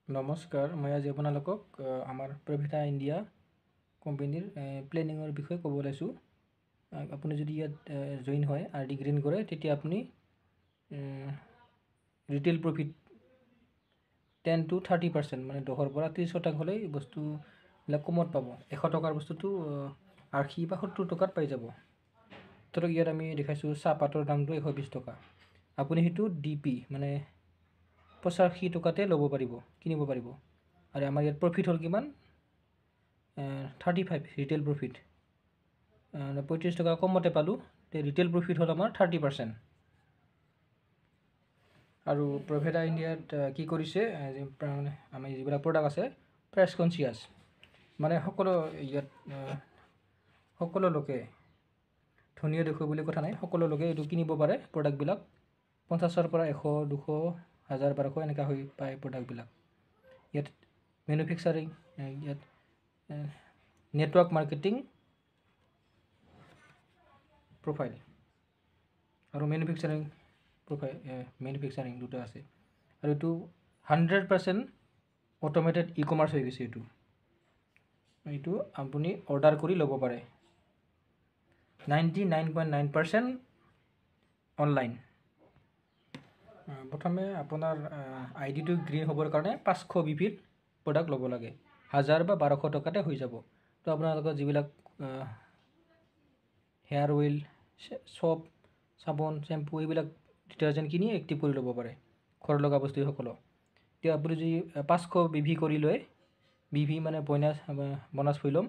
নমস্কাৰ, মই আজি আপোনালোকক আমাৰ প্ৰভেদা ইণ্ডিয়া কোম্পানীৰ প্লেনিঙৰ বিষয়ে ক'ব ওলাইছোঁ। আপুনি যদি ইয়াত জইন হয় RD গ্ৰীণ কৰে তেতিয়া আপুনি ৰিটেইল প্ৰফিট 10 to 30% মানে 10ৰ পৰা 30% বস্তুবিলাক কমত পাব। 100 টকাৰ বস্তুটো 80 বা 70 টকাত পাই যাব। ধৰক ইয়াত আমি দেখাইছোঁ চাহপাতৰ দামটো 120 টকা। আপুনি সেইটো DP মানে 85 টকাতে ল'ব পাৰিব, কিনিব পাৰিব। আৰু আমাৰ ইয়াত প্ৰফিট হ'ল কিমান 35 ৰিটেইল প্ৰফিট 35 টকা কমতে পালোঁ। ৰিটেইল প্ৰফিট হ'ল আমাৰ 30%। আৰু প্ৰভেদা ইণ্ডিয়াত কি কৰিছে আমাৰ যিবিলাক প্ৰডাক্ট আছে প্ৰাইচ কনচিয়াছ, মানে ইয়াত সকলো লোকে ধনীয়া দেখুৱাই বুলি কথা নাই, সকলো লোকে এইটো কিনিব পাৰে। প্ৰডাক্টবিলাক 50ৰ পৰা 100, 200, 1000, 1200 এনেকুৱা হৈ পায় প্ৰডাক্টবিলাক। ইয়াত মেনুফেকচাৰিং, ইয়াত নেটৱৰ্ক মাৰ্কেটিং প্ৰফাইল আৰু মেনুফেকচাৰিং দুটা আছে। আৰু এইটো 100% অট'মেটেড ই-কমাৰ্চ হৈ গৈছে। এইটো আপুনি অৰ্ডাৰ কৰি ল'ব পাৰে। 99.9% অনলাইন। প্ৰথমে আপোনাৰ আইডিটো গ্ৰীণ হ'বৰ কাৰণে 500 BPৰ প্ৰডাক্ট ল'ব লাগে। 1000 বা 1200 টকাতে হৈ যাব। তো আপোনালোকৰ যিবিলাক হেয়াৰ অইল, চপ, চাবোন, চেম্পু এইবিলাক ডিটাৰজেণ্ট কিনি এক্টিভ কৰি ল'ব পাৰে, ঘৰত লগা বস্তু সকলো। এতিয়া আপুনি যদি 500 BV কৰি লয়, BV মানে বনাছ ভলিউম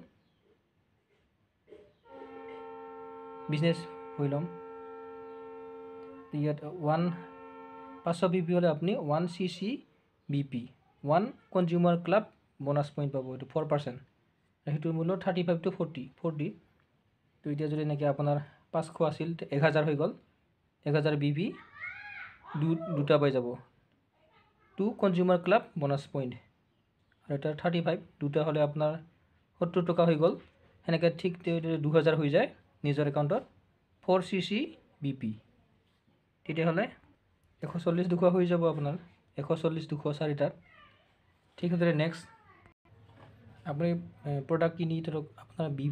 বিজনেছ ভলিউম, ইয়াত 500 BV হ'লে আপুনি 1 CC BP 1 consumer club bonus point পাব। এইটো 4%। সেইটোৰ মূল্য 35 to 40। তো এতিয়া যদি এনেকৈ আপোনাৰ 500 আছিল 1000 হৈ গ'ল, 1000 BV দুটা পাই যাব। 2 কনজিউমাৰ ক্লাব বনাছ পইণ্ট আৰু এটা 35 দুটা হ'লে আপোনাৰ 70 টকা হৈ গ'ল। সেনেকৈ ঠিক 2000 হৈ যায় নিজৰ একাউণ্টত। 4 CC BP তেতিয়াহ'লে 140 200 হৈ যাব আপোনাৰ। 140 200 চাৰিটাত। ঠিক আছে, নেক্সট আপুনি প্ৰডাক্ট কিনি ধৰক আপোনাৰ BV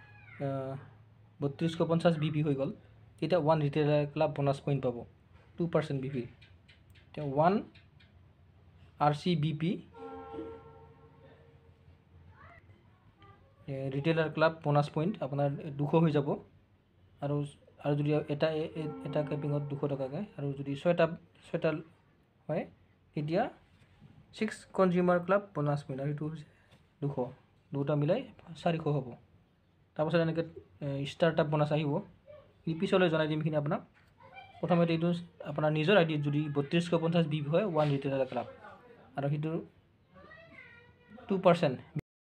3250 BV হৈ গ'ল, তেতিয়া 1 ৰিটেইলাৰ ক্লাব বনাছ পইণ্ট পাব 2% BV। এতিয়া 1 RCBP retailer club bonus point আপোনাৰ 200 হৈ যাব। আৰু যদি এটা কেপিঙত 200 টকাকৈ, আৰু যদি ছয়টা হয় তেতিয়া 6 কনজিউমাৰ ক্লাব বনাছ পইণ্ট, আৰু সেইটো হৈছে 200, দুটা মিলাই 400 হ'ব। তাৰপাছত এনেকৈ ষ্টাৰ্টআপ বনাছ আহিব। পিছলৈ জনাই দিম এইখিনি আপোনাক। প্ৰথমতে এইটো আপোনাৰ নিজৰ আইডিত যদি 3250 BV হয় 1 ৰিটেইলাৰ ক্লাব, আৰু সেইটো 2%